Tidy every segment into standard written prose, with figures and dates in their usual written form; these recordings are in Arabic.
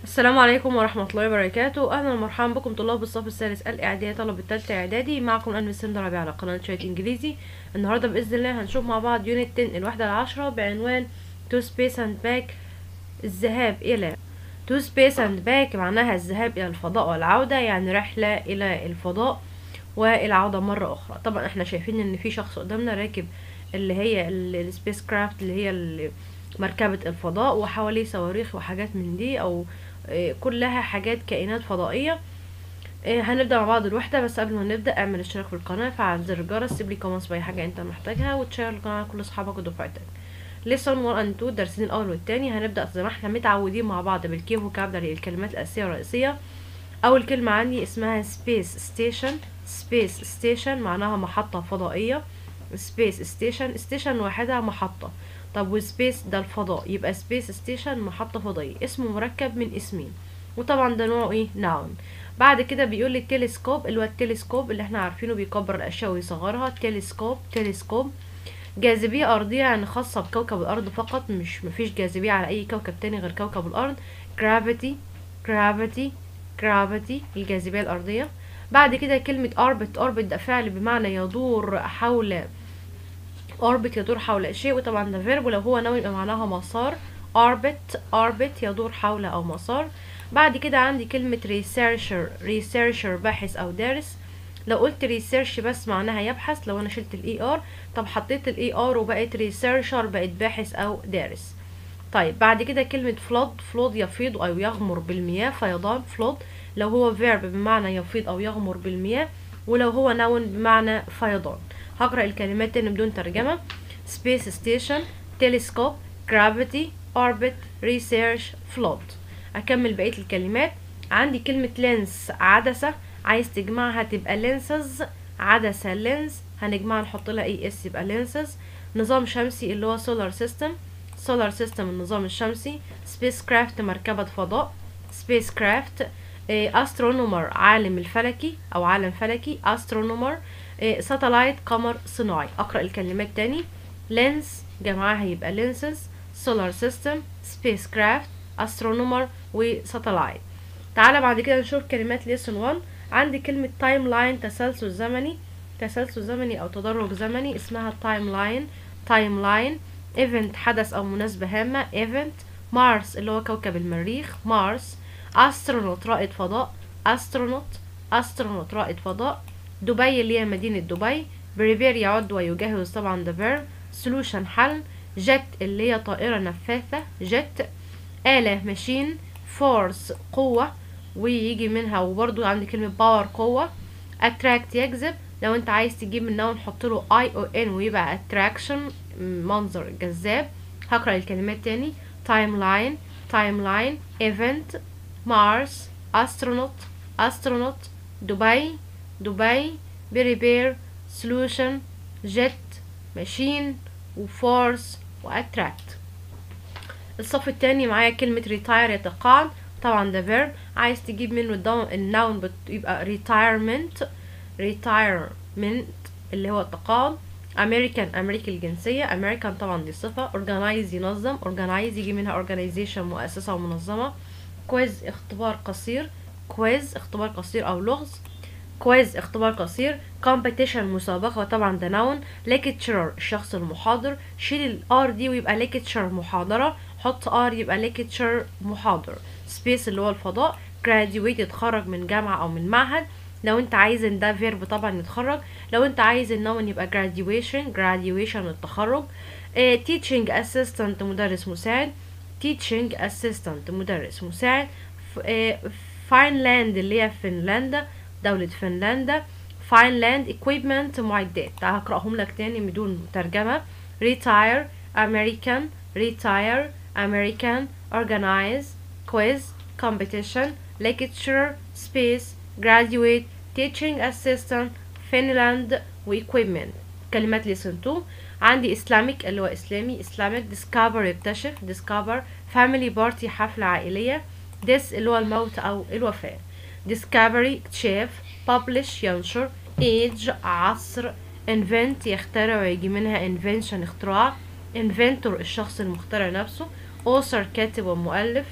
السلام عليكم ورحمة الله وبركاته. أهلا ومرحبا بكم طلاب الصف الثالث الإعدادي، طلب التالتة إعدادي. معكم أنا مس ربيع على قناة شوية إنجليزي. النهاردة بإذن الله هنشوف مع بعض يونت 10 الوحدة العشرة بعنوان To Space and Back، الذهاب إلى To Space and Back معناها الذهاب إلى الفضاء والعودة، يعني رحلة إلى الفضاء والعودة مرة أخرى. طبعا احنا شايفين إن في شخص قدامنا راكب اللي هي السبيس كرافت، اللي هي مركبة الفضاء، وحواليه صواريخ وحاجات من دي، أو كلها حاجات كائنات فضائية. هنبدأ مع بعض الوحدة، بس قبل ما نبدأ اعمل اشتراك في القناة، فعل زر الجرس، سيب لي كومنتس بأي حاجة انت محتاجها، وتشير القناة على كل اصحابك ودفعتك. ليسون 1 and 2 الدرسين الاول والتاني. هنبدأ زي ما احنا متعودين مع بعض بالكي فوكابلري، الكلمات الأساسية والرئيسية. أول كلمة عندي اسمها سبيس ستيشن. سبيس ستيشن معناها محطة فضائية. سبيس ستيشن، ستيشن واحدة محطة. طب وسبيس ده الفضاء، يبقى سبيس ستيشن محطة فضائية، اسم مركب من اسمين، وطبعا ده نوعه ايه؟ ناون. بعد كده بيقول لي التلسكوب، اللي هو التلسكوب اللي احنا عارفينه بيكبر الاشياء ويصغرها. تلسكوب، تلسكوب. جاذبية أرضية، يعني خاصة بكوكب الأرض فقط، مش مفيش جاذبية على أي كوكب تاني غير كوكب الأرض. gravity، gravity، gravity، الجاذبية الأرضية. بعد كده كلمة orbit. orbit ده فعل بمعنى يدور حول، orbit يدور حول شيء، وطبعا ده verb، ولو هو نوع يبقى معناها مسار. orbit، orbit يدور حول أو مسار. بعد كده عندي كلمة researcher. researcher باحث أو دارس. لو قلت research بس معناها يبحث، لو أنا شلت ال ER. طب حطيت ال ER وبقت researcher، بقت باحث أو دارس. طيب بعد كده كلمة flood. flood يفيض أو يغمر بالمياه، فيضان flood. لو هو verb بمعنى يفيض أو يغمر بالمياه، ولو هو noun بمعنى فيضان. هقرأ الكلمات تاني بدون ترجمة. space station، telescope، gravity، orbit، research، flood. أكمل بقية الكلمات. عندي كلمة lens عدسة، عايز تجمعها تبقى lenses. عدسة lens، هنجمعها نحط لها اي اس يبقى lenses. نظام شمسي اللي هو solar system. solar system النظام الشمسي. spacecraft مركبة فضاء. spacecraft. astronomer عالم الفلكي أو عالم فلكي. astronomer. satellite قمر صناعي. أقرأ الكلمات تاني. lens جمعها يبقى lenses. solar system، spacecraft، astronomer، وساتلايت. تعالى بعد كده نشوف كلمات lesson 1. عندي كلمة timeline تسلسل زمني. تسلسل زمني أو تدرج زمني اسمها timeline. timeline. event حدث أو مناسبة هامة. event. مارس اللي هو كوكب المريخ. مارس. astronaut رائد فضاء. astronaut. astronaut رائد فضاء. دبي اللي هي مدينة دبي. prepare يعد ويجهز، طبعا ده verb. solution حل. jet اللي هي طائرة نفاثة. jet. آلة ماشين. force قوة، ويجي منها، وبرضو عندي كلمة باور قوة. attract يجذب، لو انت عايز تجيب من نوع نحط له ION ويبقى attraction منظر جذاب. هقرأ الكلمات تاني. timeline، timeline، event، مارس، astronaut، astronaut، دبي، دبي، prepare، solution، jet، machine، وforce، وattract. الصف التاني معايا كلمة retire يتقاعد، طبعا ده verb. عايز تجيب منه النون يبقى retirement. retirement اللي هو التقاعد. American أمريكي الجنسية. American طبعا دي صفة. organize ينظم. organize يجي منها organization مؤسسة ومنظمة. quiz اختبار قصير. quiz اختبار قصير أو لغز. كويز اختبار قصير. competition مسابقة، وطبعا ده noun. lecturer الشخص المحاضر. شيل الار دي ويبقى lecture محاضرة، حط ار يبقى lecture محاضر. space اللي هو الفضاء. graduate يتخرج من جامعة او من معهد، لو انت عايز ان ده verb طبعا يتخرج. لو انت عايز النون يبقى graduation. graduation التخرج. teaching assistant مدرس مساعد. teaching assistant مدرس مساعد. فاينلاند اللي هي فنلندا، دولة فنلندا. فاينلاند equipment معدات. تعال هقرأهم لك تاني بدون ترجمة. retire American. retire American. organize. quiz. competition. lecture. space. graduate. teaching assistant. Finland. واequipment. كلمات lesson 2. عندي Islamic اللي هو إسلامي. Islamic. discover يكتشف. discover. family party حفلة عائلية. death اللي هو الموت أو الوفاة. discovery اكتشاف. publish ينشر. age عصر. invent يخترع ويجي منها invention اختراع. inventor الشخص المخترع نفسه. author كاتب ومؤلف.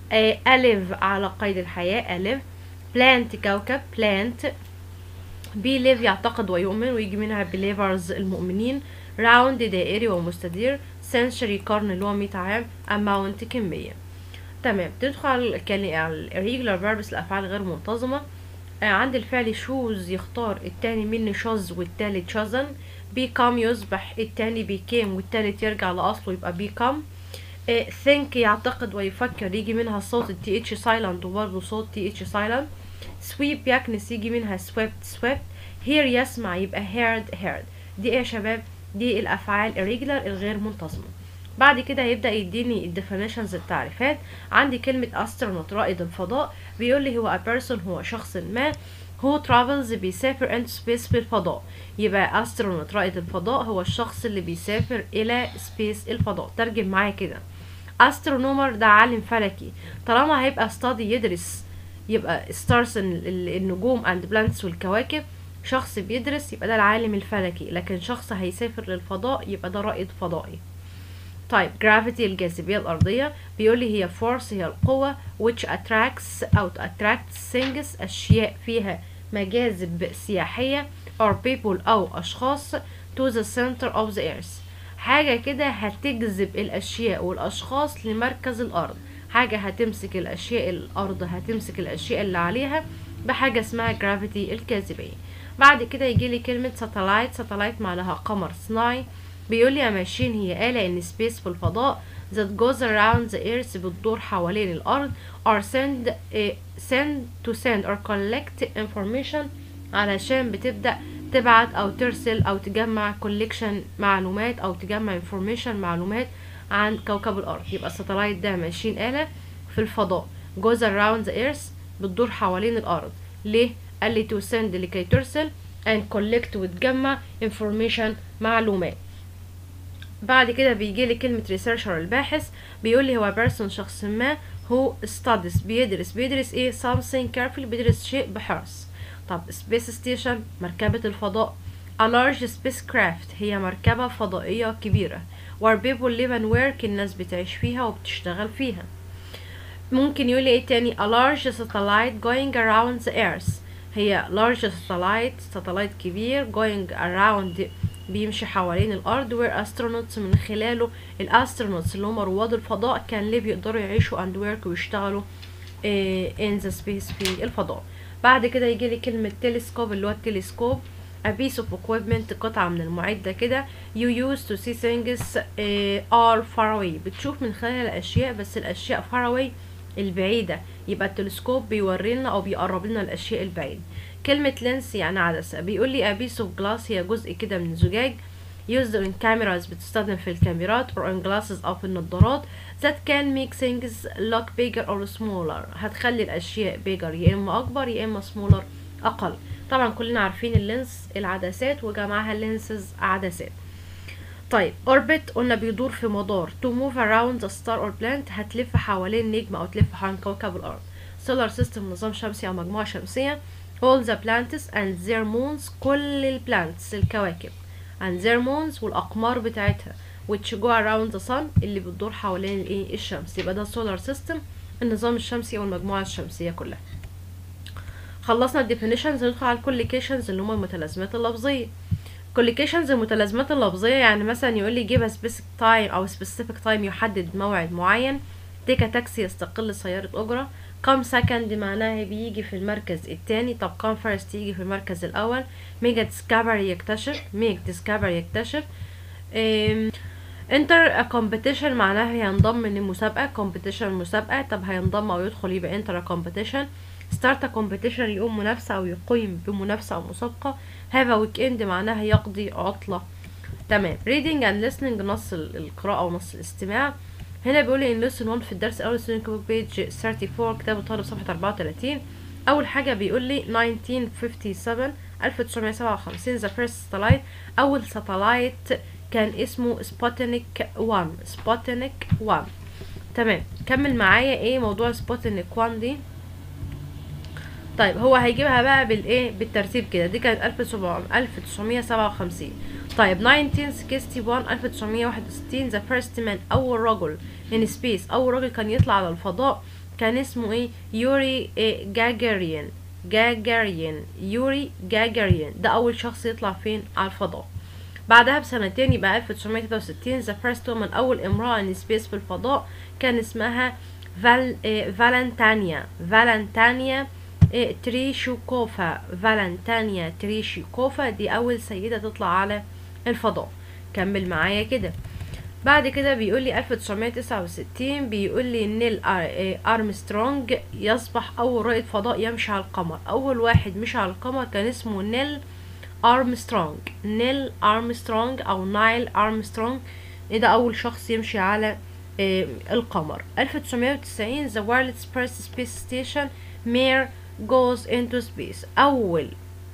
أليف على قيد الحياة أليف. بلانت كوكب بلانت. بيليف يعتقد ويؤمن ويجي منها بليفرز المؤمنين. راوند دائري ومستدير. سنشري قرن اللي هو 100 عام. اماونت كمية. تمام. تدخل على الريجولار فيربس الافعال غير منتظمة. عند الفعل شوز يختار التاني مني شوز والتالت شوزن. بيكام يصبح التاني بيكام والتالت يرجع لأصله يبقى بيكام. think يعتقد ويفكر يجي منها صوت التي اتش سايلنت وبرضه صوت تي اتش سايلنت. sweep يكنس يجي منها swept. hear يسمع يبقى heard. دي ايه يا شباب؟ دي الافعال irregular الغير منتظمة. بعد كده هيبدأ يديني الديفينيشنز التعريفات. عندي كلمة astronaut رائد الفضاء، بيقول لي هو a person هو شخص ما who travels بيسافر into space في الفضاء. يبقى astronaut رائد الفضاء هو الشخص اللي بيسافر إلى space الفضاء. ترجم معايا كده. astronomer ده عالم فلكي. طالما هيبقى study يدرس يبقى stars النجوم and planets والكواكب، شخص بيدرس يبقى ده العالم الفلكي، لكن شخص هيسافر للفضاء يبقى ده رائد فضائي. طيب gravity الجاذبية الأرضية، بيقول لي هي force هي القوة which attracts things أشياء فيها مجاذب سياحية or people أو أشخاص to the center of the earth. حاجة كده هتجذب الأشياء والأشخاص لمركز الأرض. حاجة هتمسك الأشياء الأرض هتمسك الأشياء اللي عليها بحاجة اسمها gravity الجاذبية. بعد كده يجي لي كلمة satellite معناها قمر صناعي. بيقول لي ماشين هي آلة in space في الفضاء that goes around the earth بتدور حوالين الأرض or send or collect information علشان بتبدأ تبعت أو ترسل أو تجمع collection معلومات أو تجمع information معلومات عن كوكب الأرض. يبقى الساتلايت ده ماشين آلة في الفضاء goes around the earth بتدور حوالين الأرض. ليه؟ قال لي to send لكي ترسل and collect وتجمع information معلومات. بعد كده بيجي لي كلمة researcher الباحث، بيقول لي هو person شخص ما who studies بيدرس ايه something carefully بيدرس شيء بحرص. طب space station مركبة الفضاء. a large spacecraft هي مركبة فضائية كبيرة where people live and work الناس بتعيش فيها وبتشتغل فيها. ممكن يقول لي ايه تاني a large satellite going around the earth هي large satellite كبير going around بيمشي حوالين الأرض where astronauts من خلاله الأسترونوتس اللي هم رواد الفضاء كان ليه بيقدروا يعيشوا and work ويشتغلوا in the space في الفضاء. بعد كده يجي لي كلمة تلسكوب اللي هو التلسكوب a piece of equipment قطعة من المعدة كده you use to see things are far away بتشوف من خلال الأشياء بس الأشياء far away البعيدة. يبقى التلسكوب بيوري لنا أو بيقرب لنا الأشياء البعيدة. كلمة لينس يعني عدسة، بيقول لي a piece of glass هي جزء كده من زجاج used in cameras بتستخدم في الكاميرات or in glasses أو في النظارات that can make things look bigger or smaller هتخلي الأشياء bigger يا إما أكبر يا إما smaller أقل. طبعا كلنا عارفين اللينس العدسات وجمعها لينسز عدسات. طيب orbit قلنا بيدور في مدار to move around the star or planet هتلف حوالين نجم أو تلف حوالين كوكب الأرض. solar system نظام شمسي أو مجموعة شمسية. all the planets and their moons كل البلانتس الكواكب and their moons والأقمار بتاعتها which go around the sun اللي بتدور حوالين الايه الشمس. يبقى ده solar system النظام الشمسي أو المجموعة الشمسية كلها. خلصنا الديفينيشنز ندخل على الكوليكيشنز اللي هما المتلازمات اللفظية. collocations المتلازمات اللفظية يعني مثلا يقول لي give a specific time أو specific time يحدد موعد معين. take a taxi يستقل سيارة أجرة. come second معناها بيجي في المركز الثاني. طب come first يجي في المركز الأول. make discover يكتشف. enter a competition معناها ينضم لمسابقة. competition مسابقة. طب هينضم أو يدخل يبقى enter a competition. start a competition يقوم منافسة أو يقيم بمنافسة أو مسابقة. have a weekend معناها يقضي عطلة. تمام. reading and listening نص القراءة ونص الاستماع. هنا بيقول لي in lesson 1 في الدرس الأول student page 34 كتاب الطالب صفحة 34. أول حاجة بيقول لي 1957 the first satellite أول satellite كان اسمه سبوتنيك 1. تمام. كمل معايا ايه موضوع سبوتنيك 1 دي. طيب هو هيجيبها بقى بالايه بالترتيب كده. دي كانت 1957. طيب 1961 the first man أول رجل in space أول رجل كان يطلع على الفضاء كان اسمه ايه؟ يوري جاجاريان. يوري جاجاريان ده اول شخص يطلع فين؟ على الفضاء. بعدها بسنتين يبقى 1963 the first woman أول امرأة in space في الفضاء كان اسمها فالنتانيا تريشوكوفا. فالنتانيا تريشوكوفا دي أول سيدة تطلع على الفضاء. كمل معايا كده. بعد كده بيقول لي 1969 بيقول لي نيل أرمسترونج يصبح أول رائد فضاء يمشي على القمر. أول واحد مشي على القمر كان اسمه نيل أرمسترونج أو نايل أرمسترونج. ده أول شخص يمشي على القمر. 1990 the world's first space station Mir goes into space. أول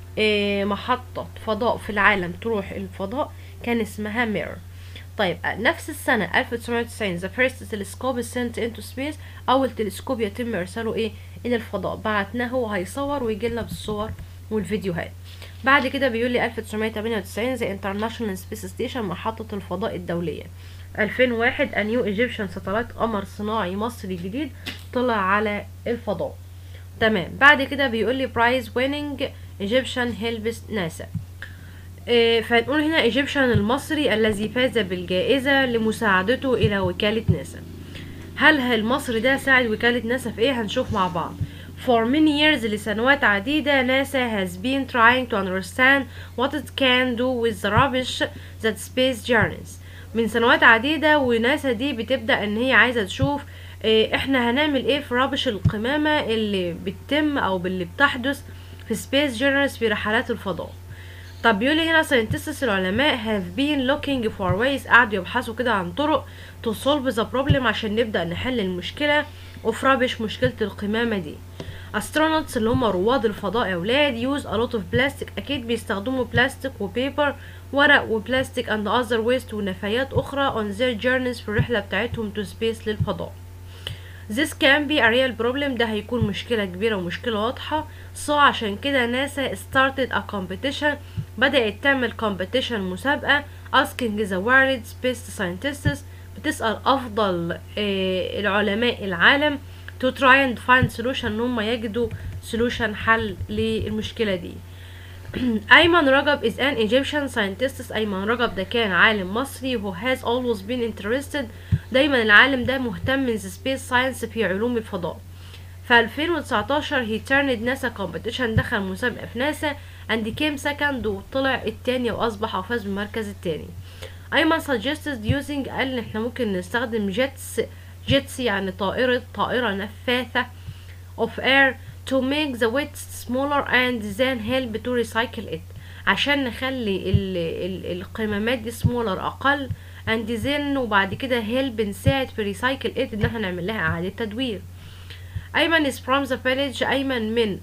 محطة فضاء في العالم تروح الفضاء كان اسمها مير. طيب نفس السنة 1990 the first telescope is sent into space. أول تلسكوب يتم إرساله إلى الفضاء. بعتناه وهيصور ويجيلنا بالصور والفيديوهات. بعد كده بيقول لي 1998 the International Space Station محطة الفضاء الدولية. 2001 a new Egyptian satellite قمر صناعي مصري جديد طلع على الفضاء. تمام. بعد كده بيقول لي prize winning Egyptian helps NASA. فنقول هنا Egyptian المصري الذي فاز بالجائزة لمساعدته إلى وكالة ناسا. هل المصري ده ساعد وكالة ناسا في ايه؟ هنشوف مع بعض. For many years لسنوات عديدة NASA has been trying to understand what it can do with the rubbish that space journeys. من سنوات عديدة وناسا دي بتبدأ ان هي عايزة تشوف احنا هنعمل ايه في رابش القمامة اللي بتتم او اللي بتحدث في space journeys في رحلات الفضاء. طب بيقول لي هنا scientists العلماء have been looking for ways قعدوا يبحثوا كده عن طرق to solve the problem عشان نبدأ نحل المشكلة of rubbish مشكلة القمامة دي. astronauts اللي هم رواد الفضاء يا ولاد use a lot of plastic أكيد بيستخدموا بلاستيك وبيبر ورق وبلاستيك and other waste ونفايات أخرى on their journeys في الرحلة بتاعتهم to space للفضاء. This can be a real problem ده هيكون مشكلة كبيرة ومشكلة واضحة. so عشان كده ناسا started a competition بدأت تعمل competition مسابقة asking the world's best scientists بتسأل أفضل العلماء العالم to try and find solution ان هم يجدوا solution حل للمشكلة دي. أيمن رجب is an Egyptian scientist. أيمن رجب ده كان عالم مصري who has always been interested دايما العالم ده مهتم in space science في علوم الفضاء. في 2019 he turned NASA competition دخل مسابقة في ناسا and came second وطلع التاني وأصبح وفاز بالمركز التاني. أيمن suggested using قال إن احنا ممكن نستخدم جيتس يعني طائرة نفاثة of air to make the waste smaller and then help to recycle it عشان نخلي القمامات دي smaller أقل and then وبعد كده help نساعد في recycle it إن احنا نعمل لها إعادة تدوير. أيمن is from the village. أيمن من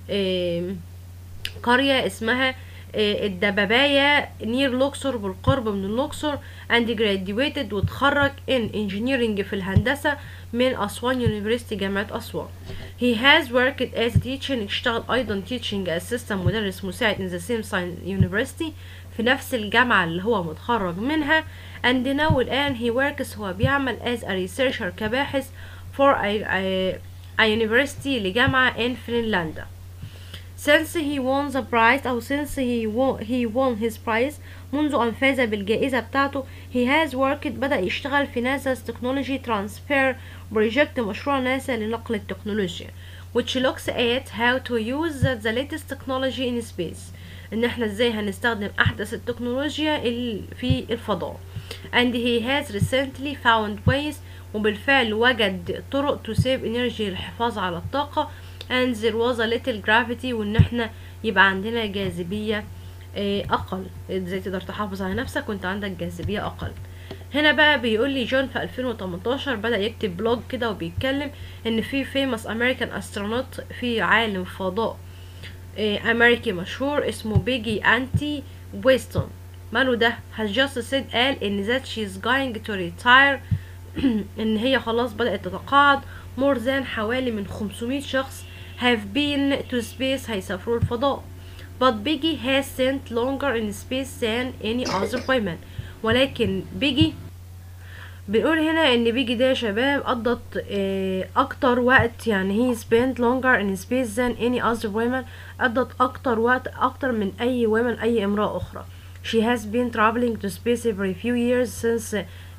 قرية اسمها الدباباية near لوكسور بالقرب من اللوكسور and graduated وتخرج in engineering في الهندسة من أسوان University جامعة أسوان. he has worked as a teacher اشتغل أيضا teaching assistant مدرس مساعد in the same University في نفس الجامعة اللي هو متخرج منها and now الآن he works هو بيعمل as a researcher كباحث for a university لجامعة in فنلندا. since he won the prize أو since he won his prize منذ أن فاز بالجائزة بتاعته he has worked بدأ يشتغل في ناسا's technology transfer project مشروع ناسا لنقل التكنولوجيا which looks at how to use the latest technology in space إن احنا ازاي هنستخدم أحدث التكنولوجيا في الفضاء and he has recently found ways وبالفعل وجد طرق to save energy للحفاظ على الطاقة and there was a little gravity وان احنا يبقى عندنا جاذبية اقل. ازاي تقدر تحافظ على نفسك وانت عندك جاذبية اقل. هنا بقى بيقول لي جون في 2018 بدأ يكتب بلوج كده وبيتكلم ان في famous American astronaut في عالم فضاء امريكي مشهور اسمه بيجي انتي ويستون. ماله ده؟ has just said قال ان that she's going to retire ان هي خلاص بدأت تتقاعد. more than حوالي من 500 شخص have been to space هيسافروا الفضاء but Peggy has spent longer in space than any other women. ولكن بنقول هنا ان بيجي ده يا شباب قضت اكتر وقت، يعني he spent longer in space than any other women. قضت اكتر وقت اكتر من اي women، اي امرأة اخرى. she has been traveling to space every few years since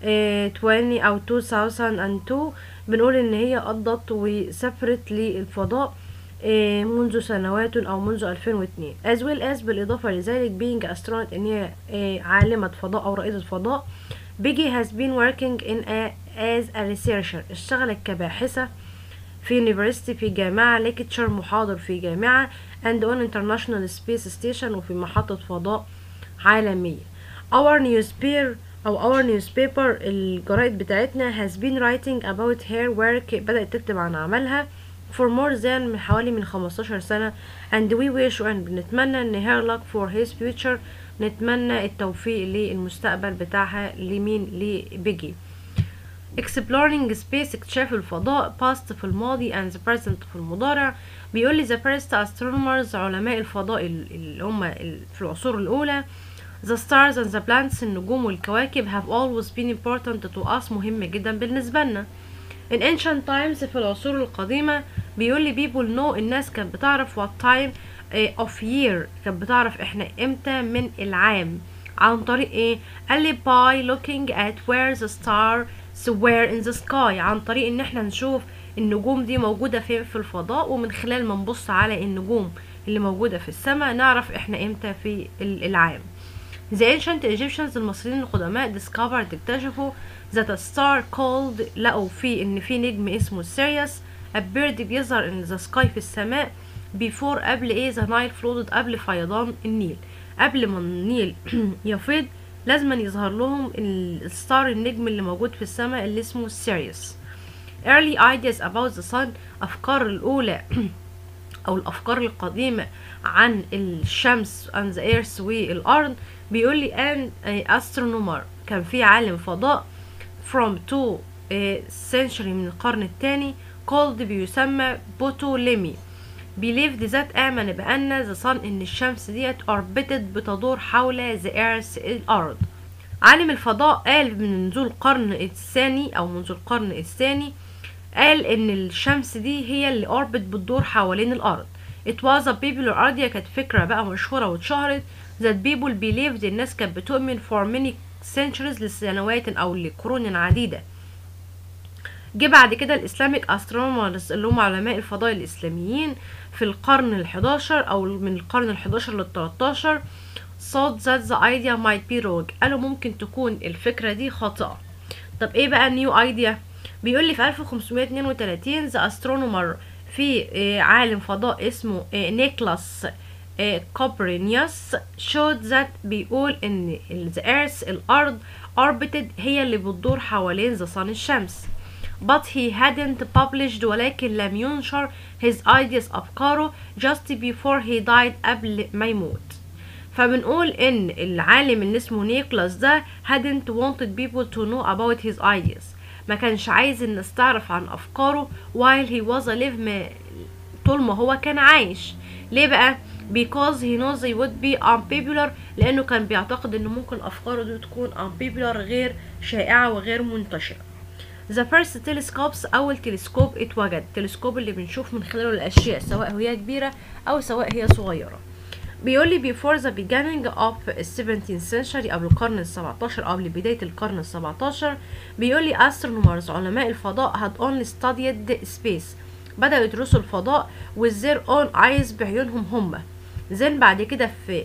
20 او 2002. بنقول ان هي قضت وسافرت للفضاء منذ سنوات او منذ 2002 as well as بالإضافة لذلك being astronaut ان هي عالمة فضاء او رائدة فضاء. بيجي has been working as a researcher. اشتغلت كباحثة في university، في جامعة، lecturer محاضر في جامعة and on international space station وفي محطة فضاء عالمية. our newspaper الجرائد بتاعتنا has been writing about her work. بدأت تكتب عن عملها for more than من حوالي من 15 سنة and we wish and بنتمنى ان her luck for his future. نتمنى التوفيق للمستقبل بتاعها. لمين؟ لبيجي. exploring space اكتشاف الفضاء past في الماضي and the present في المضارع. بيقول لي the first astronomers علماء الفضاء اللي هم في العصور الأولى the stars and the planets النجوم والكواكب have always been important to us مهمة جدا بالنسبة لنا. in ancient times في العصور القديمة بيقول لي people know الناس كانت بتعرف what time of year كانت بتعرف احنا امتى من العام عن طريق ايه؟ قال لي by looking at where the stars were in the sky. عن طريق ان احنا نشوف النجوم دي موجودة فين في الفضاء، ومن خلال ما نبص على النجوم اللي موجودة في السماء نعرف احنا امتى في العام. The ancient Egyptians المصريين القدماء discovered اكتشفوا that a star called لقوا فيه ان في نجم اسمه Sirius appeared بيظهر in the sky في السماء before قبل ايه the Nile flooded قبل فيضان النيل. قبل ما النيل يفيض لازم يظهر لهم الستار النجم اللي موجود في السماء اللي اسمه Sirius. early ideas about the sun افكار الاولى او الافكار القديمة عن الشمس and the earth والارض. بيقول لي an astronomer كان في عالم فضاء from 2 century من القرن الثاني called بيسمى بوتوليمي believed that آمن بأن the sun إن الشمس ديت orbited بتدور حول the earth الأرض. عالم الفضاء قال منذ القرن الثاني أو منذ القرن الثاني قال إن الشمس دي هي اللي orbit بتدور حوالين الأرض. it was a popular idea كانت فكرة بقى مشهورة واتشهرت that people believed الناس كانت بتؤمن for many centuries لسنوات أو لقرون عديدة. جه بعد كده الإسلاميك أسترونومرز اللي هم علماء الفضاء الإسلاميين في القرن ال11 أو من القرن ال11 لل13 thought that the idea might be wrong. قالوا ممكن تكون الفكرة دي خاطئة. طب ايه بقى نيو ايديا؟ بيقول لي في 1532 the astronomer في عالم فضاء اسمه نيكلاس كوبرنيوس showed that بيقول ان the earth الارض orbited هي اللي بتدور حوالين the sun الشمس. but he hadn't published ولكن لم ينشر his ideas أفكاره just before he died قبل ما يموت. فبنقول ان العالم اللي اسمه نيكلاس ده hadn't wanted people to know about his ideas. ما كانش عايز الناس تعرف عن أفكاره while he was alive طول ما هو كان عايش. ليه بقى؟ because he knows they would be unpopular لأنه كان بيعتقد إنه ممكن أفكاره دي تكون unpopular غير شائعة وغير منتشرة. The first telescopes أول تلسكوب اتوجد، التلسكوب اللي بنشوف من خلاله الأشياء سواء هي كبيرة أو سواء هي صغيرة. بيقول لي before the beginning of 17th century قبل القرن ال17 أو قبل بداية القرن ال17 بيقول لي astronomers علماء الفضاء had only studied space بدأوا يدرسوا الفضاء with their own eyes بعيونهم هم. then بعد كده في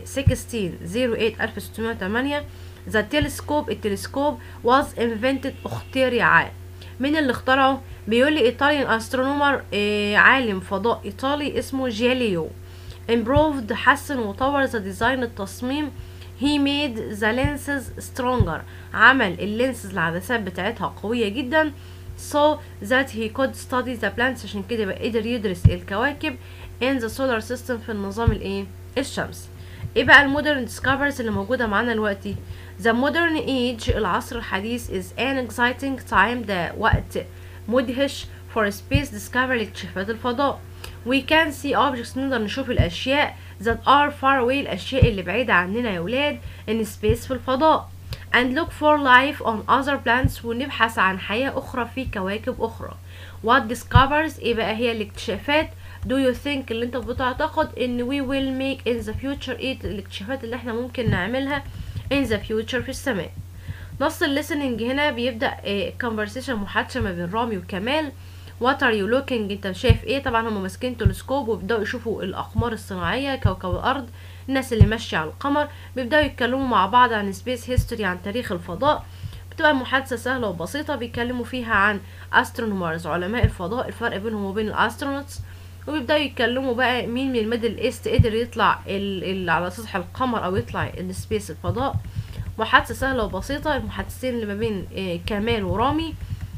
1608 the telescope التلسكوب was invented اخترع. مين اللي اخترعه؟ بيقول لي Italian astronomer عالم فضاء إيطالي اسمه جاليليو. improved حسن وطور the design التصميم. he made the lenses stronger عمل اللينسز العدسات بتاعتها قوية جدا so that he could study the planets عشان كده بقى قدر يدرس الكواكب in the solar system في النظام الايه الشمس. ايه بقى المودرن discoveries اللي موجودة معانا دلوقتي؟ the modern age العصر الحديث is an exciting time ده وقت مدهش for space discovery لاكتشافات الفضاء. we can see objects نقدر نشوف الأشياء that are far away الأشياء اللي بعيدة عننا يا ولاد in space في الفضاء and look for life on other planets ونبحث عن حياة أخرى في كواكب أخرى. what discovers ايه بقى هي الاكتشافات do you think اللي انت بتعتقد ان we will make in the future ايه الاكتشافات اللي احنا ممكن نعملها in the future في السماء. نص الليسننج هنا بيبدأ conversation محادثة ما بين رامي وكمال. what are you looking انت شايف ايه؟ طبعا هم ماسكين تلسكوب وبيبدأوا يشوفوا الأقمار الصناعية كوكب الأرض، الناس اللي ماشية على القمر، بيبدأوا يتكلموا مع بعض عن سبيس هيستوري عن تاريخ الفضاء. بتبقى محادثة سهلة وبسيطة بيتكلموا فيها عن astronomers علماء الفضاء، الفرق بينهم وبين الastronauts، وبيبدأوا يتكلموا بقى مين من الميدل ايست قدر يطلع على سطح القمر او يطلع السبيس الفضاء. محادثة سهلة وبسيطة، المحادثتين اللي ما بين كمال ورامي.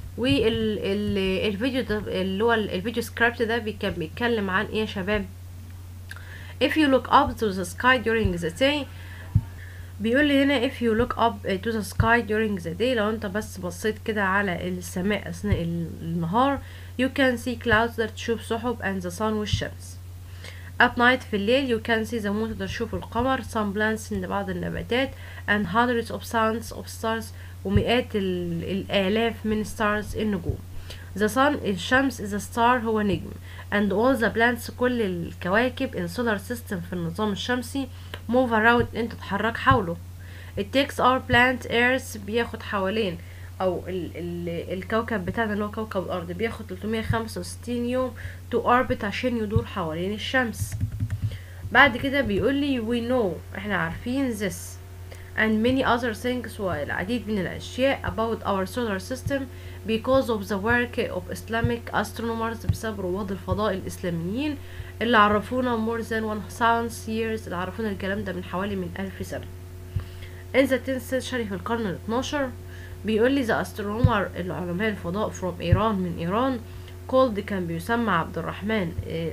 والفيديو ده اللي هو الفيديو سكريبت ده بيتكلم عن ايه يا شباب؟ if you look up to the sky during the day بيقول لي هنا if you look up to the sky during the day لو انت بس بصيت كده على السماء اثناء النهار you can see clouds تقدر تشوف سحب and the sun والشمس. at night في الليل you can see the moon تقدر تشوف القمر some plants من بعض النباتات and hundreds of thousands of stars ومئات الآلاف من stars النجوم. the sun الشمس is a star هو نجم and all the planets كل الكواكب in solar system في النظام الشمسي move around انت تتحرك حوله. it takes our planet earth بياخد حوالين او الكوكب بتاعنا اللي هو كوكب الارض بياخد 365 يوم to orbit عشان يدور حوالين الشمس. بعد كده بيقول لي we know احنا عارفين this and many other things والعديد من الاشياء about our solar system because of the work of Islamic astronomers بسبب رواد الفضاء الاسلاميين اللي عرفونا more than 1000 years اللي عرفونا الكلام ده من حوالي من 1000 سنة. in the 10th century في القرن ال 12 بيقول لي the astronomer العلماء الفضاء from إيران من إيران called كان بيسمى عبد الرحمن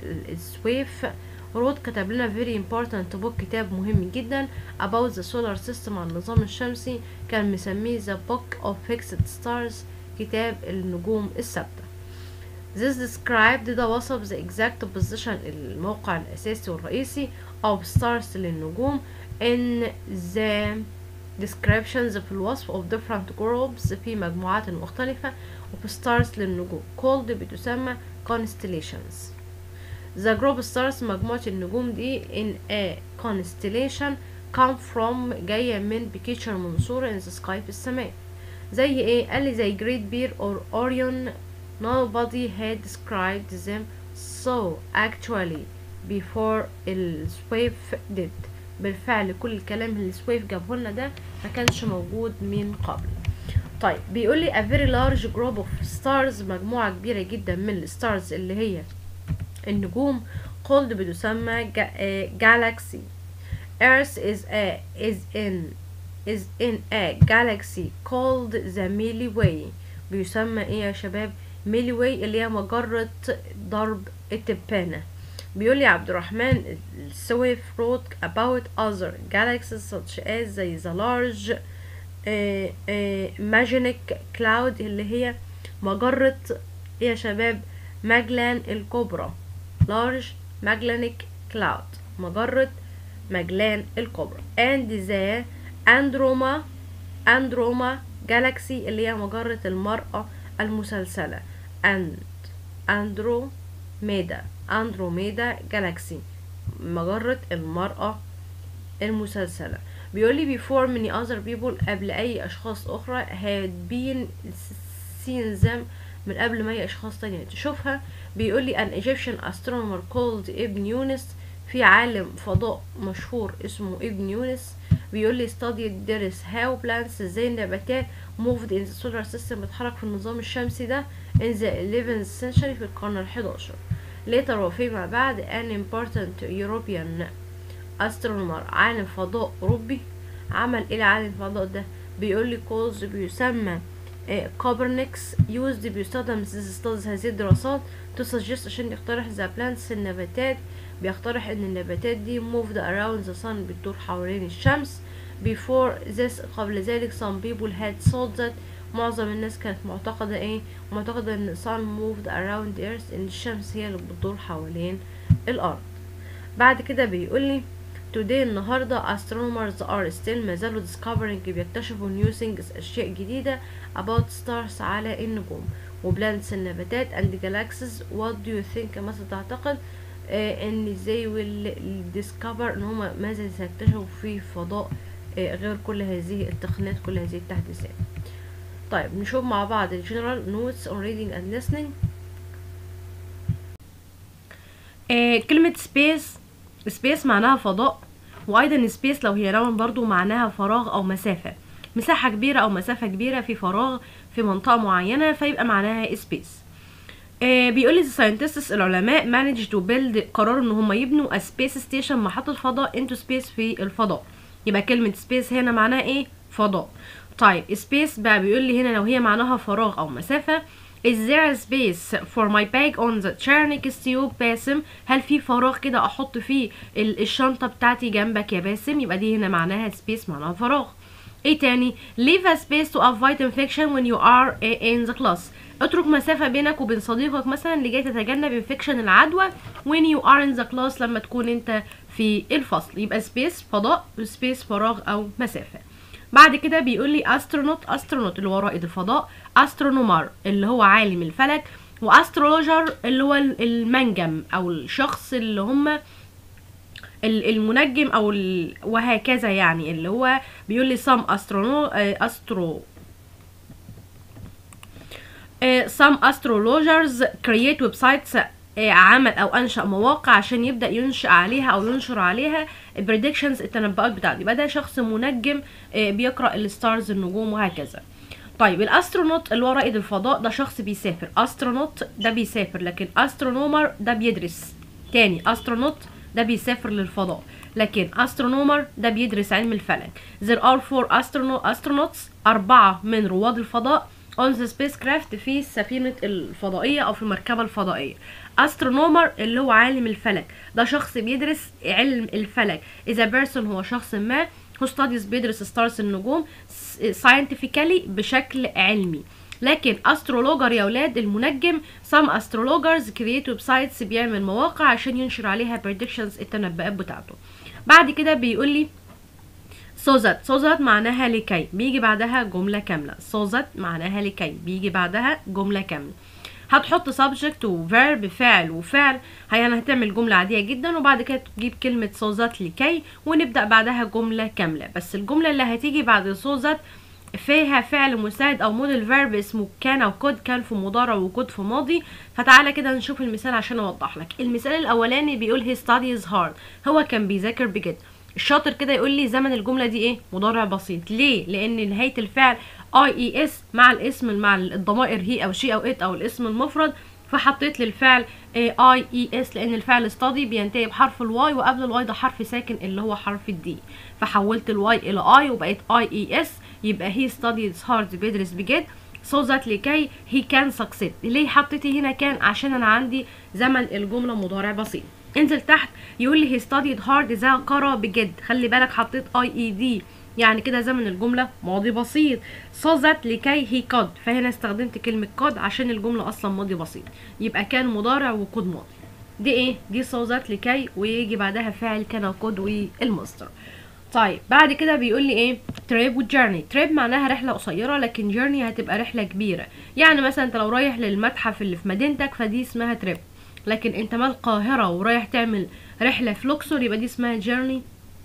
السويف wrote كتب لنا very important book كتاب مهم جدا about the solar system عن النظام الشمسي كان مسميه the book of fixed stars كتاب النجوم الثابتة. this described ده وصف the exact position الموقع الأساسي والرئيسي of stars للنجوم in the descriptions في الوصف of different groups في مجموعات مختلفة of stars للنجوم called بتسمى constellations. the group stars مجموعة النجوم دي in a constellation come from جاية من picture منصورة in the sky في السماء. زي ايه؟ قال لي زي Great Bear or Orion nobody had described them so actually before السويف did. بالفعل كل الكلام اللي سويف جابه لنا ده ما كانش موجود من قبل. طيب بيقول لي a very large group of stars مجموعة كبيرة جدا من الستارز اللي هي النجوم called بتسمى galaxy. Earth is in a galaxy called the Milky Way. بيسمى ايه يا شباب؟ Milky Way اللي هي مجرة درب التبانة. بيقول لي عبد الرحمن السويف wrote about other galaxies such as the large Magellanic Cloud اللي هي مجرة يا شباب ماجلان الكبرى. large Magellanic Cloud مجرة ماجلان الكبرى and the Andromeda Galaxy اللي هي مجرة المرأة المسلسلة and Andromeda Galaxy مجرة المرأة المسلسلة. بيقول لي before many other people قبل أي أشخاص أخرى had been seen them من قبل ما أي أشخاص تانية تشوفها. بيقول لي an Egyptian astronomer called ابن يونس في عالم فضاء مشهور اسمه ابن يونس بيقول لي studied درس how plants ازاي النباتات moved in the solar system بتحرك في النظام الشمسي ده in the 11th century في القرن ال11. later وفيما بعد an important European astronomer عالم فضاء أوروبي عمل إيه العالم الفضاء ده؟ بيقول لي cause بيسمى كوبرنيكس used بيستخدم هذه الدراسات to suggest عشان يقترح the plants النباتات بيقترح ان النباتات دي moved around the sun بتدور حوالين الشمس. before this قبل ذلك some people had thought that معظم الناس كانت معتقدة ايه؟ معتقدة ان sun moved around the earth ان الشمس هي اللي بتدور حوالين الارض. بعد كده بيقول لي today النهاردة astronomers are still ما زالوا discovering بيكتشفوا new things أشياء جديدة about stars على النجوم وبلانتس النباتات and galaxies. what do you think ماذا تعتقد ان they will discover ان هما ماذا سيكتشفوا في فضاء غير كل هذه التقنيات كل هذه التحديثات. طيب نشوف مع بعض general notes on reading and listening. كلمة space معناها فضاء، وايضا space لو هي noun برضو معناها فراغ او مسافة، مساحة كبيرة او مسافة كبيرة في فراغ في منطقة معينة فيبقى معناها space. بيقول لي scientists العلماء managed to build قرروا ان هم يبنوا a space station محطة فضاء into space في الفضاء. يبقى كلمة space هنا معناها ايه؟ فضاء. طيب space بقى بيقول لي هنا لو هي معناها فراغ او مسافة. is there a space for my bag on the chair next to you باسم؟ هل في فراغ كده احط فيه الشنطة بتاعتي جنبك يا باسم؟ يبقى دي هنا معناها space معناها فراغ. ايه تاني؟ leave a space to avoid infection when you are in the class. اترك مسافة بينك وبين صديقك مثلا لكي تتجنب انفكشن العدوى when you are in the class لما تكون انت في الفصل. يبقى space فضاء وسبيس فراغ او مسافة. بعد كده بيقول لي astronaut اللي هو رائد الفضاء، astronomer اللي هو عالم الفلك، واسترولوجر اللي هو المنجم او الشخص اللي هم المنجم او وهكذا، يعني اللي هو بيقول لي some astrologers create websites عمل او انشأ مواقع عشان يبدأ ينشأ عليها او ينشر عليها predictions التنبؤات بتاعته. يبقى ده شخص منجم بيقرأ الستارز النجوم وهكذا. طيب الاسترونوت اللي هو رائد الفضاء ده شخص بيسافر، استرونوت ده بيسافر، لكن استرونومر ده بيدرس. تاني استرونوت ده بيسافر للفضاء، لكن استرونومر ده بيدرس علم الفلك. there are 4 astronauts 4 من رواد الفضاء on the spacecraft في السفينة الفضائية أو في المركبة الفضائية. astronomer اللي هو عالم الفلك ده شخص بيدرس علم الفلك. is a person هو شخص ما who studies بيدرس stars النجوم scientifically بشكل علمي. لكن astrologer يا ولاد المنجم some astrologers create websites بيعمل مواقع عشان ينشر عليها predictions التنبؤات بتاعته. بعد كده بيقول لي so that معناها لكي، بيجي بعدها جملة كاملة. so that معناها لكي، بيجي بعدها جملة كاملة. هتحط subject و verb فعل وفعل، يعني هتعمل جملة عادية جدا وبعد كده تجيب كلمة so that لكي ونبدأ بعدها جملة كاملة. بس الجملة اللي هتيجي بعد so that فيها فعل مساعد او موديل فيرب اسمه كان او كود، كان في مضارع وكود في ماضي. فتعالى كده نشوف المثال عشان اوضح لك. المثال الاولاني بيقول he studies hard، هو كان بيذاكر بجد. الشاطر كده يقول لي زمن الجمله دي ايه؟ مضارع بسيط. ليه؟ لان نهايه الفعل IES مع الاسم مع الضمائر هي او شي او ات او الاسم المفرد، فحطيت للفعل IES لان الفعل study بينتهي بحرف الواي وقبل الواي ده حرف ساكن اللي هو حرف الدي، فحولت الواي الى اي وبقيت IES. يبقى he studies hard بيدرس بجد so that لكي he can succeed. ليه حطيتي هنا كان؟ عشان انا عندي زمن الجمله مضارع بسيط. انزل تحت يقول لي he studied hard ذاكر بجد، خلي بالك حطيت IED يعني كده زمن الجمله ماضي بسيط. so that لكي he could، فهنا استخدمت كلمه could عشان الجمله اصلا ماضي بسيط، يبقى كان مضارع وكود ماضي. دي ايه؟ دي so that لكي ويجي بعدها فاعل كان وكود والمصدر. طيب بعد كده بيقول لي ايه؟ تريب وجيرني. تريب معناها رحله قصيره، لكن جيرني هتبقى رحله كبيره. يعني مثلا انت لو رايح للمتحف اللي في مدينتك فدي اسمها تريب، لكن انت ما القاهره ورايح تعمل رحله في لوكسور يبقى دي اسمها جيرني،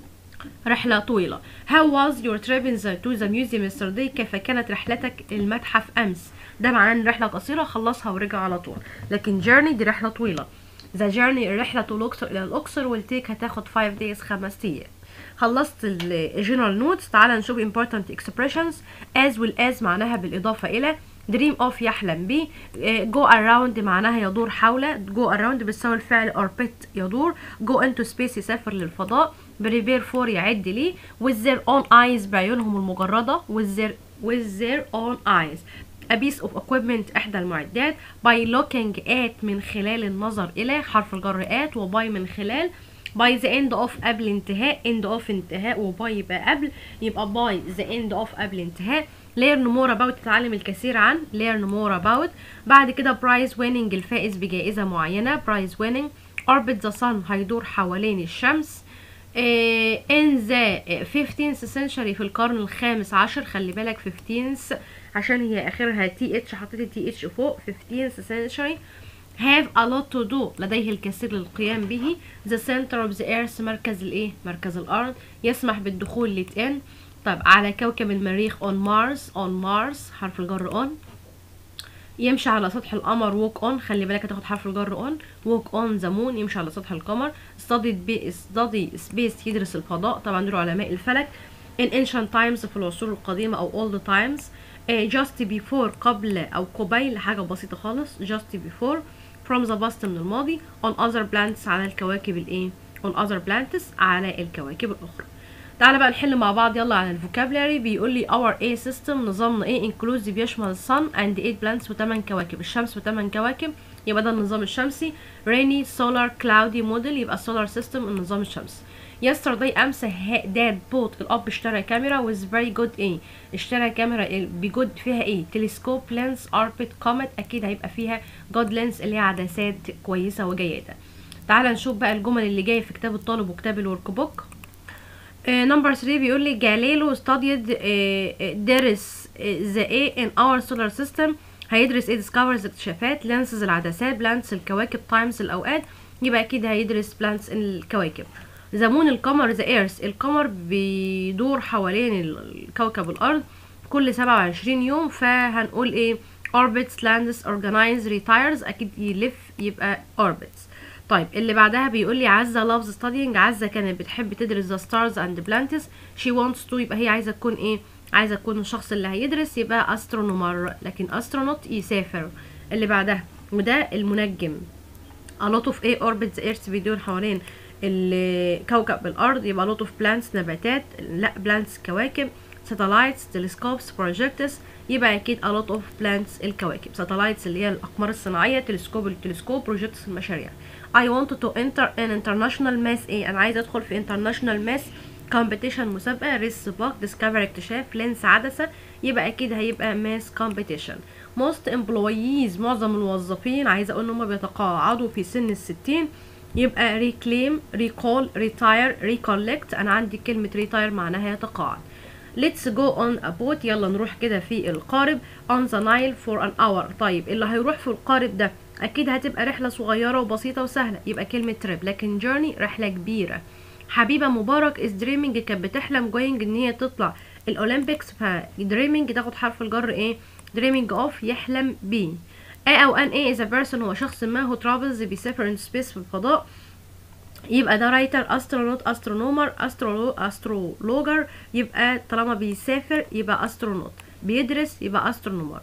رحله طويله. How was your trip to the museum yesterday؟ كيف كانت رحلتك للمتحف امس؟ ده معناه ان رحله قصيره خلصها ورجع على طول، لكن جيرني دي رحله طويله. the journey الرحله لوكسور الى الاقصر will take هتاخد 5 days 5 ايام. خلصت الجنرال نوتس. تعالى نشوف important expressions. as well as معناها بالإضافة إلى، dream of يحلم به، go around معناها يدور حول، go around بتساوي الفعل orbit يدور، go into space يسافر للفضاء، prepare for يعد ليه، with their own eyes بعيونهم المجردة، with their own eyes. a piece of equipment إحدى المعدات، by looking at من خلال النظر إلى، حرف الجر at، وباي من خلال، by the end of قبل انتهاء، end of انتهاء وباي يبقى قبل، يبقى by the end of قبل انتهاء. learn more about تتعلم الكثير عن، learn more about. بعد كده prize winning الفائز بجائزة معينة، prize winning. orbit the sun هيدور حوالين الشمس. in the 15th century في القرن الخامس عشر. خلي بالك 15th عشان هي اخرها th، حطيت th فوق. 15th century have a lot to do، لديه الكثير للقيام به. the center of the earth، مركز الايه، مركز الارض، يسمح بالدخول ل طيب على كوكب المريخ on Mars حرف الجر on. يمشي على سطح القمر walk on، خلي بالك هتاخد حرف الجر on. walk on the moon، يمشي على سطح القمر. study space، يدرس الفضاء، طبعا دول علماء الفلك. in ancient times، في العصور القديمة او old times. just before، قبل او قبيل، حاجة بسيطة خالص. just before from the past، من الماضي. on other planets، على الكواكب الايه، on other planets، على الكواكب الاخرى. تعالى بقى نحل مع بعض يلا عن الفوكابلري. بيقول لي our A system، نظامنا ايه، includes، بيشمل sun and 8 planets، و8 كواكب، الشمس و8 كواكب، يبقى ده النظام الشمسي. rainy solar cloudy model، يبقى solar system النظام الشمسي. yesterday، امس dad bought، الاب اشترى كاميرا with very good ايه، اشترى كاميرا بجود فيها ايه، telescope lens orbit comet، اكيد هيبقى فيها good lens اللي هي عدسات كويسه وجيده. تعالى نشوف بقى الجمل اللي جايه في كتاب الطالب وكتاب الورك بوك. نمبر 3 بيقول لي جاليلو studied، درس the A in our solar system، هيدرس ايه، discovers، اكتشافات، lenses العدسات، planets الكواكب، times الأوقات، يبقى أكيد هيدرس planets الكواكب. the moon القمر، the earth القمر بيدور حوالين الكوكب الأرض كل 27 يوم، فهنقول ايه orbits lands organize retires، أكيد يلف يبقى orbits. طيب اللي بعدها بيقول لي عزة loves studying، عزة كانت بتحب تدرس the stars and planets. she wants to، يبقى هي عايزة تكون ايه، عايزة تكون الشخص اللي هيدرس يبقى astronomer، لكن astronaut يسافر. اللي بعدها وده المنجم a lot of a orbits the earth، بيدور حوالين كوكب الأرض، يبقى a lot of plants نباتات، لا plants كواكب. satellites telescopes projectors، يبقى أكيد a lot of plants الكواكب. satellites اللي هي الأقمار الصناعية، تلسكوب التلسكوب، projectors المشاريع. I want to enter an international mass ايه، أنا عايزة أدخل في international mass competition، مسابقة، race سباق، discover اكتشاف، lens عدسة، يبقى أكيد هيبقى mass competition. most employees معظم الموظفين، عايزة أقول إن هما بيتقاعدوا في سن ال60، يبقى reclaim recall retire recollect، أنا عندي كلمة retire معناها يتقاعد. let's go on a boat، يلا نروح كده في القارب. on the Nile for an hour، طيب اللي هيروح في القارب ده اكيد هتبقى رحله صغيره وبسيطه وسهله، يبقى كلمه trip، لكن journey رحله كبيره. حبيبه مبارك is dreaming، كانت بتحلم going ان هي تطلع الاولمبيكس، ف dreaming تاخد حرف الجر ايه، dreaming of يحلم بيه. A او an A is a person، هو شخص ما هو travels بيسافر in space في الفضاء، يبقى ده رايتر، استرونوت، استرونومر، استرولوجر، يبقى طالما بيسافر يبقى استرونوت، بيدرس يبقى استرونومر.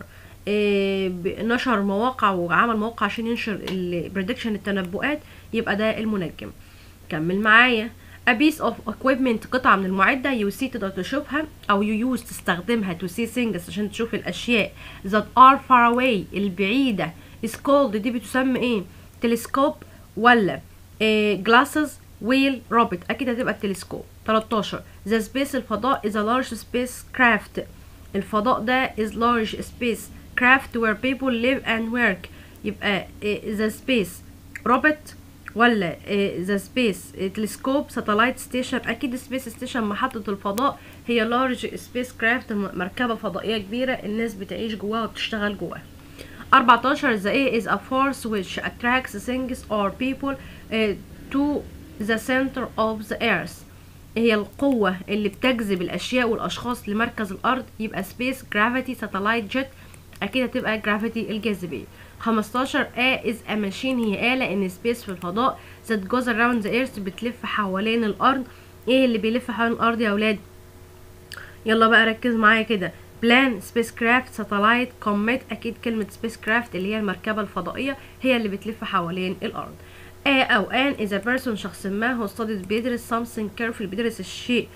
نشر مواقع وعمل مواقع عشان ينشر البريدكشن التنبؤات، يبقى ده المنجم. كمل معايا. a piece of equipment، قطعة من المعدة، you see تقدر تشوفها، أو you use تستخدمها to see things عشان تشوف الأشياء that are far away البعيدة is called، دي بتسمى ايه، تلسكوب ولا glasses wheel روبوت، أكيد هتبقى التلسكوب. 13 the space الفضاء is a large space craft، الفضاء ده is large space craft where people live and work، يبقى the space روبوت ولا the space telescope satellite station، أكيد space station محطة الفضاء هي large space craft مركبة فضائية كبيرة الناس بتعيش جواها وبتشتغل جواها. 14 the A is a force which attracts things or people to the center of the earth، هي القوة اللي بتجذب الأشياء والأشخاص لمركز الأرض، يبقى space gravity satellite jet، أكيد هتبقى gravity الجاذبية. 15 A is a machine، هي آلة in space في الفضاء that goes around the earth، بتلف حوالين الأرض. ايه اللي بيلف حوالين الأرض يا ولاد؟ يلا بقى ركز معايا كده. بلان، سبيس كرافت، ساتلايت، كوميت، أكيد كلمة سبيس كرافت اللي هي المركبة الفضائية هي اللي بتلف حوالين الأرض. أو أن is a person، شخص ما هو studies بيدرس something careful، بيدرس الشيء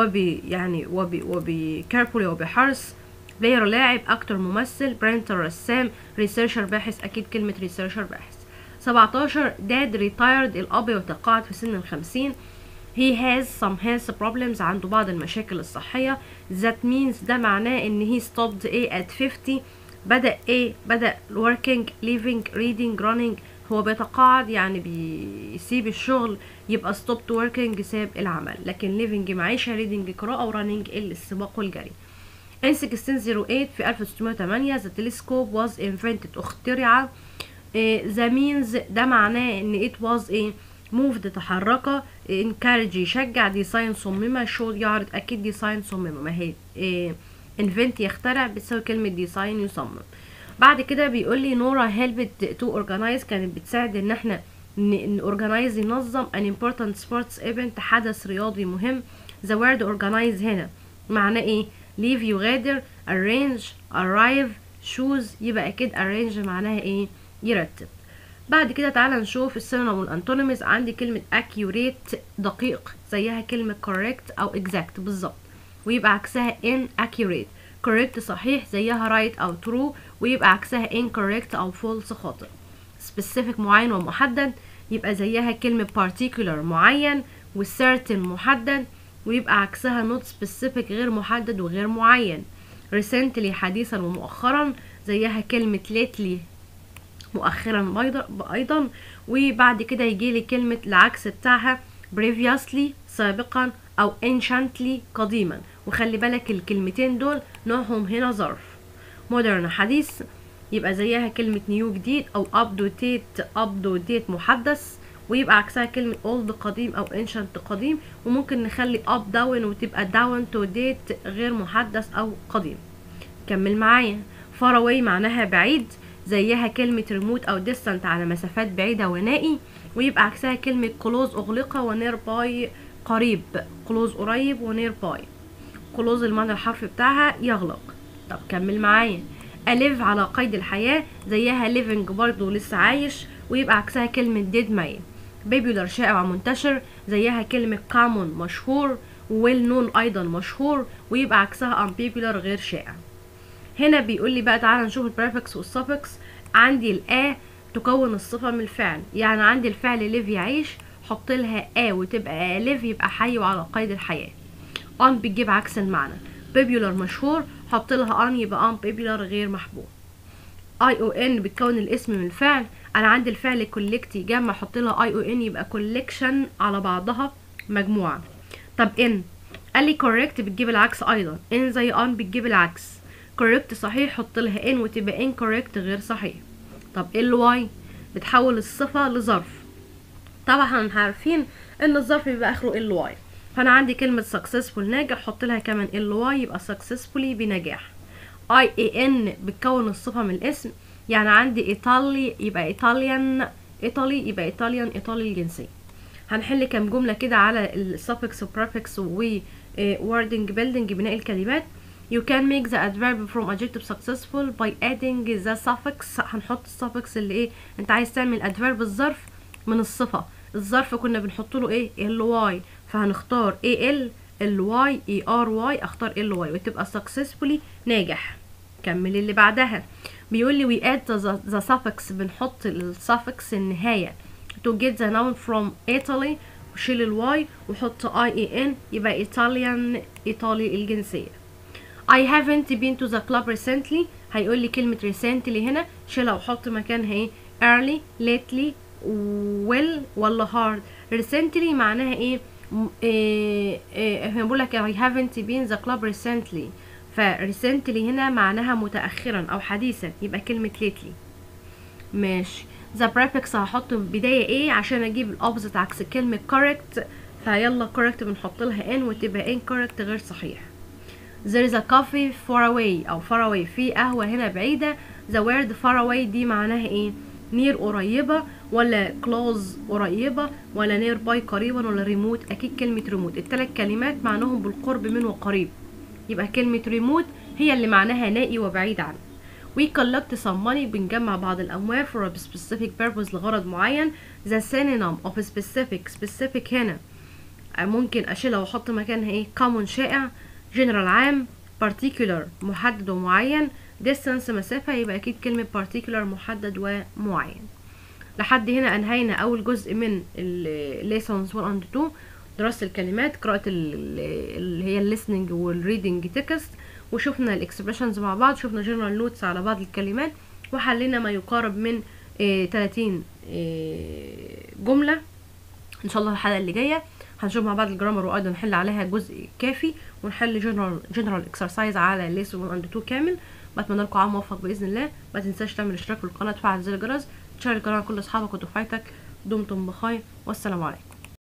وبي carefully وبحرص. بلاير لاعب، أكتر ممثل، برينتر رسام، ريسيرشر باحث، أكيد كلمة ريسيرشر باحث. 17 dad retired، الأب يتقاعد في سن ال50. he has some health problems، عنده بعض المشاكل الصحية. that means ده معناه ان he stopped at 50، بدأ working living reading running، هو بيتقاعد يعني بيسيب الشغل، يبقى stopped working ساب العمل. لكن living معيشة، reading قراءة، و running السباق والجري. in 1608 في 1608 the telescope was invented اخترع. the means ده معناه ان it was moved تحرك، encourage يشجع، design صممة، show يعرض، اكيد design صممة، ما هي invent يخترع بتساوي كلمة design يصمم. بعد كده بيقول لي نورا helped to organize كانت بتساعد ان احنا organize ينظم an important sports event حدث رياضي مهم. the word organize هنا معناه ايه؟ leave يغادر، arrange arrive choose، يبقى اكيد arrange معناها ايه؟ يرتب. بعد كده تعالى نشوف السينونيم والانتونيمز. عندي كلمة accurate دقيق زيها كلمة correct او exact بالظبط، ويبقى عكسها inaccurate. correct صحيح زيها right او true، ويبقى عكسها incorrect او false خاطئ. specific معين ومحدد، يبقى زيها كلمة particular معين، و certain محدد، ويبقى عكسها not specific غير محدد وغير معين. recently حديثا ومؤخرا، زيها كلمة lately مؤخرا ايضا. وبعد كده يجي لي كلمة العكس بتاعها previously سابقا او anciently قديما. وخلي بالك الكلمتين دول نوعهم هنا ظرف. modern حديث، يبقى زيها كلمة new جديد او up to date محدث، ويبقى عكسها كلمة old قديم او ancient قديم. وممكن نخلي up down وتبقى down to date غير محدث او قديم. كمل معايا. far away معناها بعيد، زيها كلمة remote او distant على مسافات بعيدة ونائي، ويبقى عكسها كلمة close أغلقة، و nearby قريب. close قريب، و nearby. close المعنى الحرفي بتاعها يغلق. طب كمل معايا. alive على قيد الحياة، زيها living برضو لسه عايش، ويبقى عكسها كلمة dead ميت. popular شائع ومنتشر، زيها كلمة common مشهور، well known أيضا مشهور، ويبقى عكسها unpopular غير شائع. هنا بيقول لي بقى تعالى نشوف البريفكس والسفكس. عندي الآ تكون الصفة من الفعل، يعني عندي الفعل live يعيش، حط لها آ وتبقى live يبقى حي وعلى قيد الحياة. on بتجيب عكس المعنى. popular مشهور، حط لها on يبقى unpopular غير محبوب. ion بتكون الاسم من الفعل، انا عندي الفعل collect يجمع، حط لها ion يبقى collection على بعضها مجموعة. طب in قال لي correct بتجيب العكس ايضا، in زي on بتجيب العكس. correct صحيح، حط لها in وتبقى incorrect غير صحيح. طب ly بتحول الصفة لظرف، طبعا عارفين ان الظرف بيبقى اخره ly، فانا عندي كلمة successful ناجح، حط لها كمان ly يبقى successfully بنجاح. ian بتكون الصفة من الاسم، يعني عندي ايطالي يبقى Italian، ايطالي يبقى ايطاليان ايطالي الجنسية. هنحل كام جملة كده على السفكس والبريفكس و wording building بناء الكلمات. You can make the adverb from adjective successful by adding the suffix. هنحط السفكس اللي ايه انت عايز تعمل adverb الظرف من الصفة. الظرف كنا بنحط له ايه ly، فهنختار ly اختار ly وتبقى successfully ناجح. كمل اللي بعدها. بيقول لي we add the suffix بنحط السفكس النهاية to get the noun from Italy، وشيل الواي وحط IAN يبقى Italian إيطالي الجنسية. I haven't been to the club recently، هيقول لي كلمة recently هنا شيلها وحط مكانها ايه early lately well ولا hard. recently معناها ايه بقول لك I haven't been the club recently، فريسنتلي هنا معناها متأخرا أو حديثا، يبقى كلمة lately. ماشي. the prefix هحط بداية ايه عشان اجيب الأوبزيت عكس كلمة correct، فيلا correct بنحط لها in وتبقى incorrect غير صحيح. there is a coffee far away أو far away، في قهوة هنا بعيدة. the word far away دي معناها ايه near قريبة، ولا close قريبة، ولا nearby قريبا، ولا remote. أكيد كلمة remote. الثلاث كلمات معناهم بالقرب من وقريب، يبقى كلمة remote هي اللي معناها نائي وبعيد عنه. we collect some money بنجمع بعض الأموال for a specific purpose لغرض معين. the synonym of specific هنا ممكن أشيلها وأحط مكانها ايه common شائع، general عام، particular محدد ومعين، distance مسافة، يبقى أكيد كلمة particular محدد ومعين. لحد هنا أنهينا أول جزء من lessons 1 and 2، دراسة الكلمات، قراءة اللي هي listening والreading text، وشوفنا الاكسبريشنز مع بعض، شوفنا جنرال نوتس على بعض الكلمات، وحلينا ما يقارب من 30 جملة. ان شاء الله الحلقة اللي جاية هنشوف مع بعض الجرامر، وايضا نحل عليها جزء كافي، ونحل جنرال اكسرسايز على ليسون 1 و 2 كامل. بتمنى لكم عام موفق باذن الله. ما تنساش تعمل اشتراك في القناة، تفعل زر الجرس، تشارك القناة كل اصحابك ودفعتك. دمتم بخير والسلام عليكم.